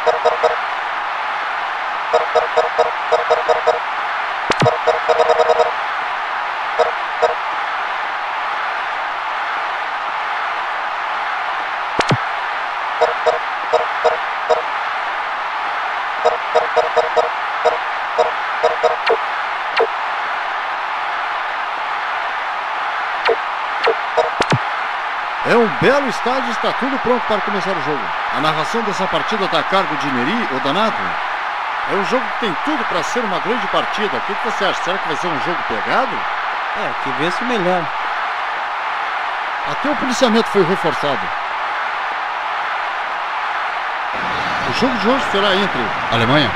É um belo estádio, está tudo pronto para começar o jogo. A narração dessa partida está a cargo de Neri, o Donato. É um jogo que tem tudo para ser uma grande partida. O que você acha? Será que vai ser um jogo pegado? É, que vê-se melhor. Até o policiamento foi reforçado. O jogo de hoje será entre Alemanha,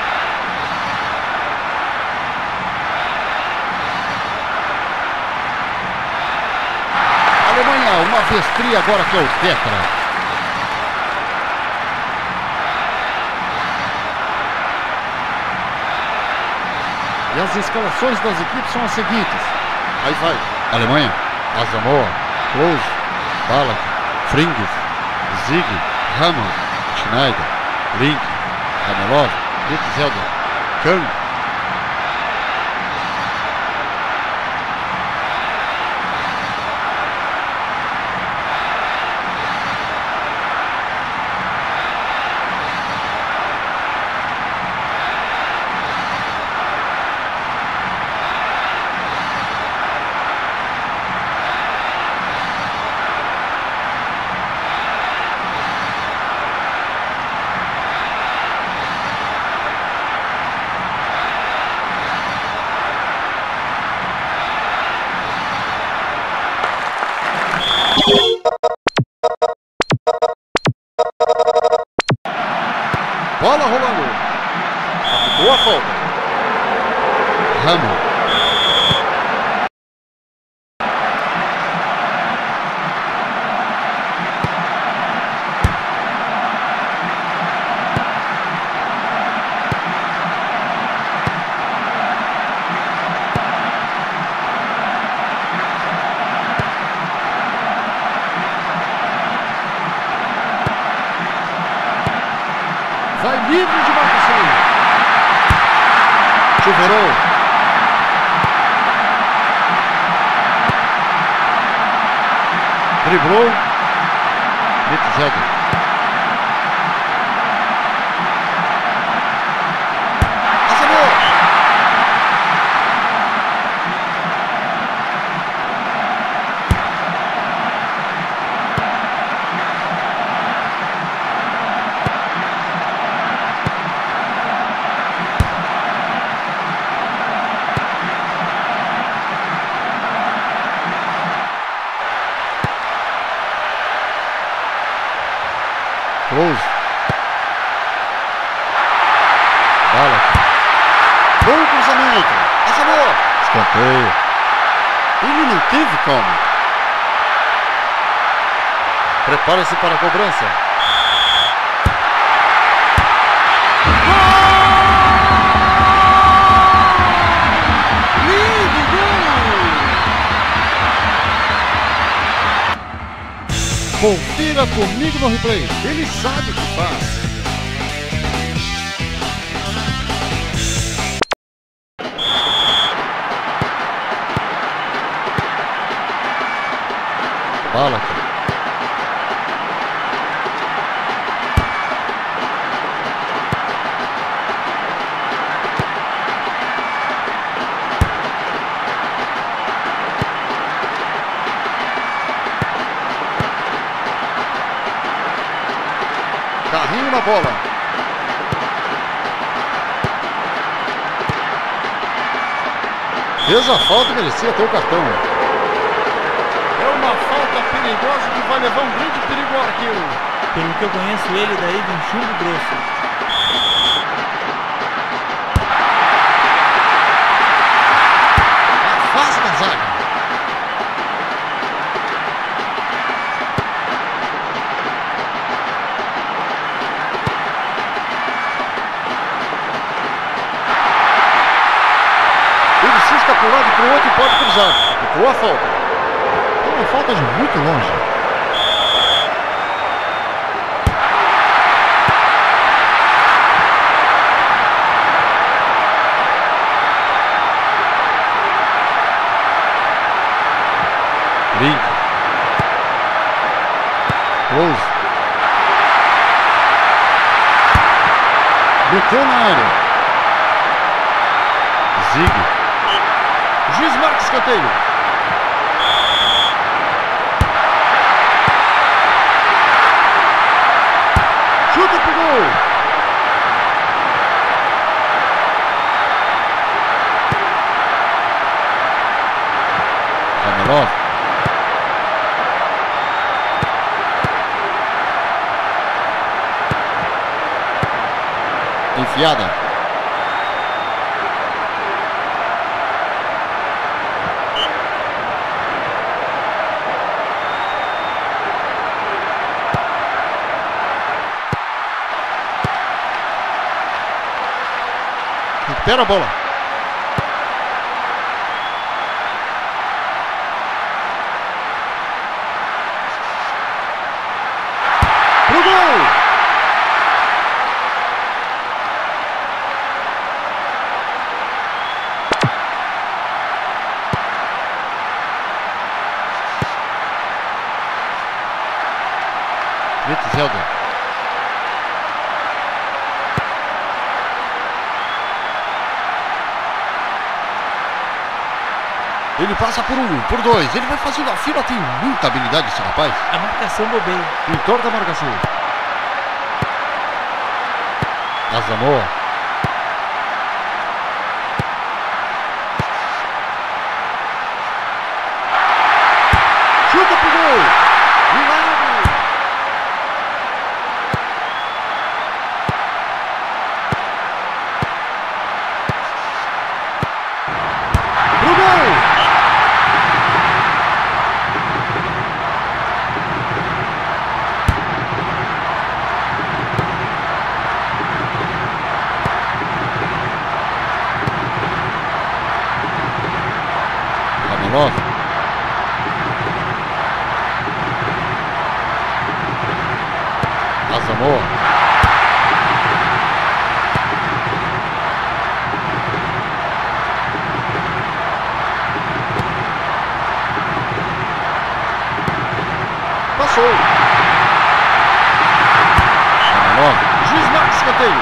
uma vez fria agora que é o Tetra. E as escalações das equipes são as seguintes. Aí vai: Alemanha, Asamoah, Klose, Ballack, Frings, Zig, Hamann, Schneider, Link, Ramelov, Witzelder, Kahn. Bola rolando. Boa falta. Hamann. Vai livre de marcação. Chuveirou. Driblou. Witzelder. Klose. Ballack. Bom cruzamento. Asamoah. Escanteio. Ele não teve calma. Prepara-se para a cobrança. Lindo gol! Confira comigo no replay. Ele sabe o que faz. Ballack. Carrinho na bola. Fez a falta e merecia ter o cartão. É uma falta perigosa que vai levar um grande perigo ao arqueiro. Pelo que eu conheço ele, daí vem chumbo grosso. Afasta a zaga. Ele cisca para um lado e para o outro e pode cruzar. Ficou a falta. É uma falta de muito longe. Close. Meteu na área. Zig. O juiz marca escanteio. Chuta pro gol. Zamelov. Enfiada. Recupera a bola. Pro gol. Zelda. Ele passa por um, por dois. Ele vai fazendo a fila. Tem muita habilidade esse rapaz. A marcação bobeia. Pintor da marcação. Asamoah. Chuta pro gol. Milagre. Pro gol. Zamelov. Asamoah. Passou. Zamelov. Juiz marca escanteio.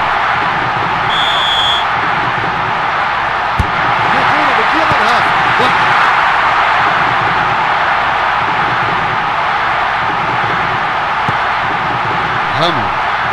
Meteu na boquinha da garrafa. Ramo.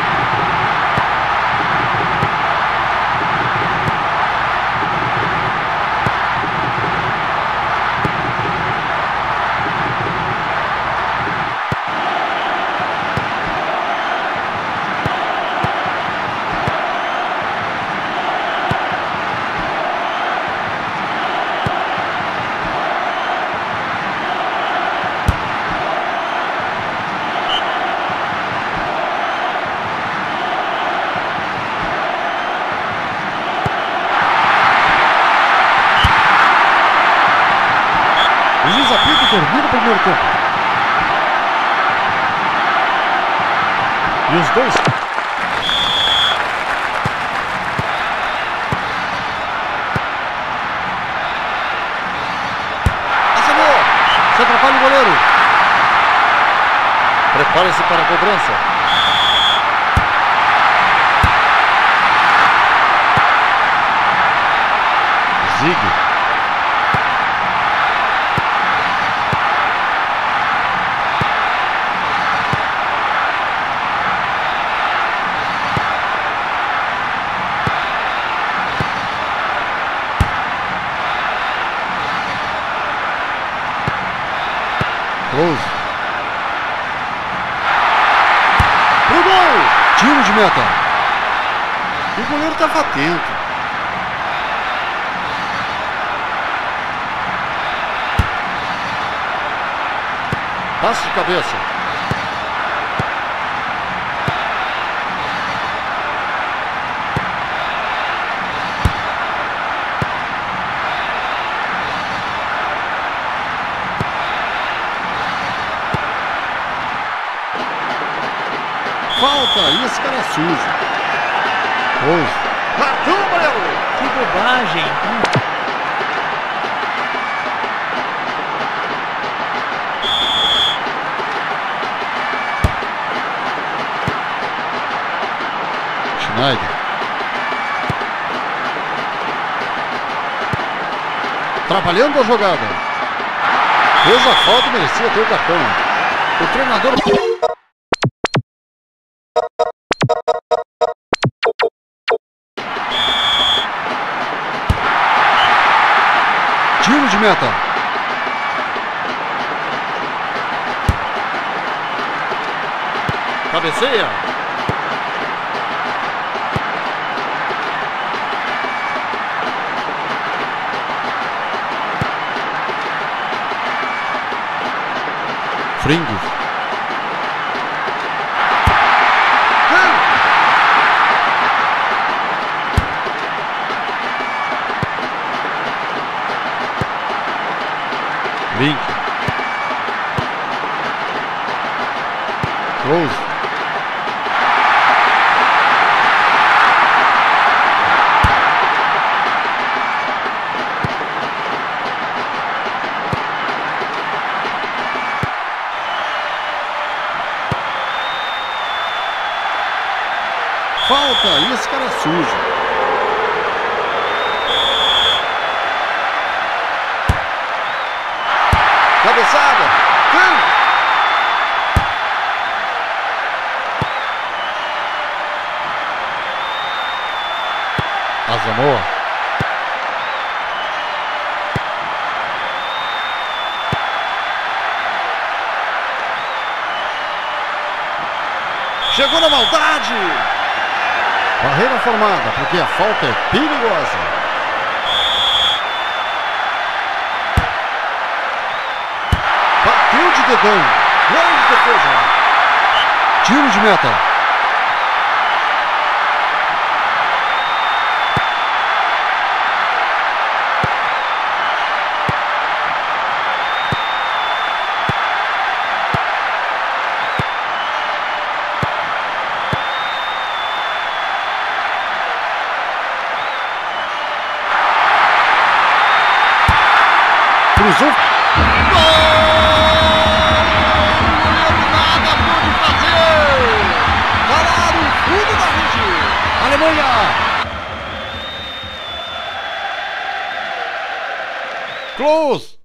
O juiz apita e termina o primeiro tempo. E os dois. Asamoah. Se atrapalha o goleiro. Prepare-se para a cobrança. Zig. Close. Pro gol! Tiro de meta. E o goleiro estava atento. Passe de cabeça. Falta, e esse cara é sujo. Matou o goleiro. Que bobagem. Schneider. Trabalhando a jogada. Fez a falta e merecia ter o cartão. O treinador... Tiro de meta. Cabeceia. Fringos. Link. Close. Falta, e esse cara é sujo. Cabeçada. Asamoah. Chegou na maldade. Barreira formada, porque a falta é perigosa. Bateu de dedão. Grande defesa. Tiro de meta. Cruzou. Gol! Nada pôde fazer. Parar o fundo da rede. Alemanha. Close.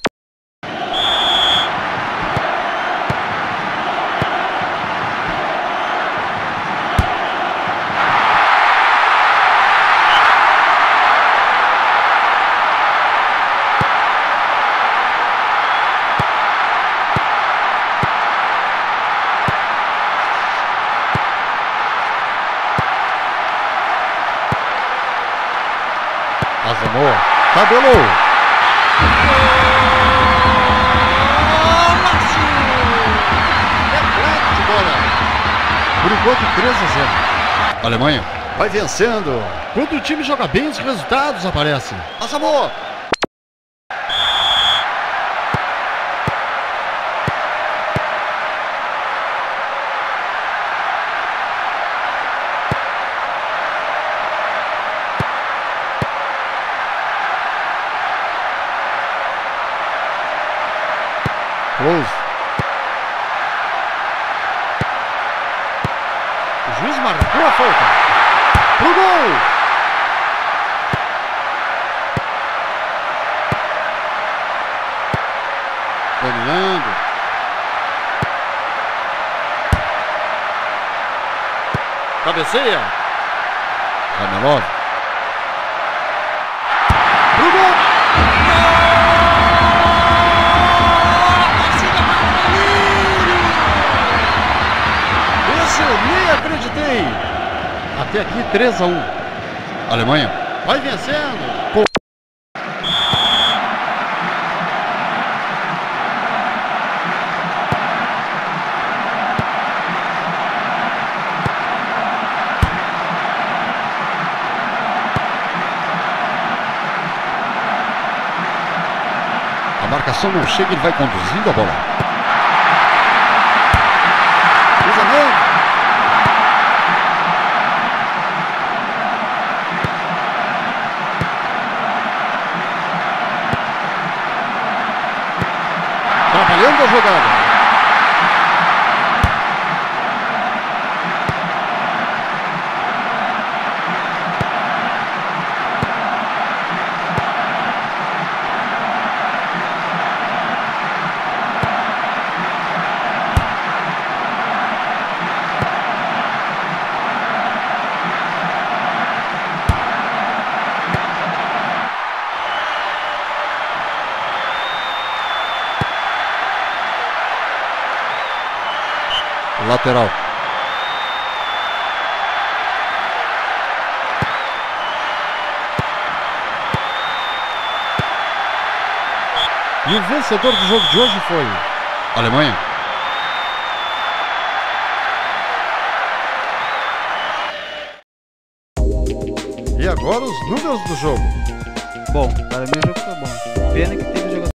Asamoah, tabelou. Repleto de bola. Por enquanto 3-0. Alemanha vai vencendo. Quando o time joga bem, os resultados aparecem. Asamoah. Close. O juiz marcou a falta. Pro gol! Dominando. Cabeceia. Ramelov. Pro gol! Eu nem acreditei. Até aqui 3-1. Alemanha vai vencendo. A marcação não chega, ele vai conduzindo a bola. Trabalhando a jogada. lateral. E o vencedor do jogo de hoje foi Alemanha. E agora os números do jogo. Bom, para mim o jogo foi bom. Pena que teve jogador